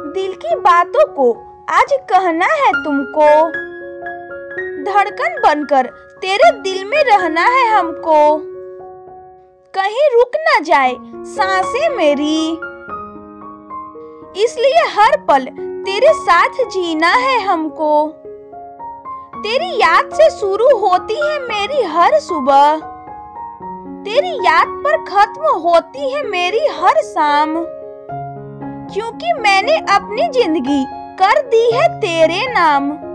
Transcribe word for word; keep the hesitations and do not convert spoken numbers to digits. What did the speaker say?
दिल की बातों को आज कहना है तुमको। धड़कन बनकर तेरे दिल में रहना है हमको। कहीं रुक न जाए सांसें मेरी, इसलिए हर पल तेरे साथ जीना है हमको। तेरी याद से शुरू होती है मेरी हर सुबह, तेरी याद पर खत्म होती है मेरी हर शाम। क्योंकि मैंने अपनी जिंदगी कर दी है तेरे नाम।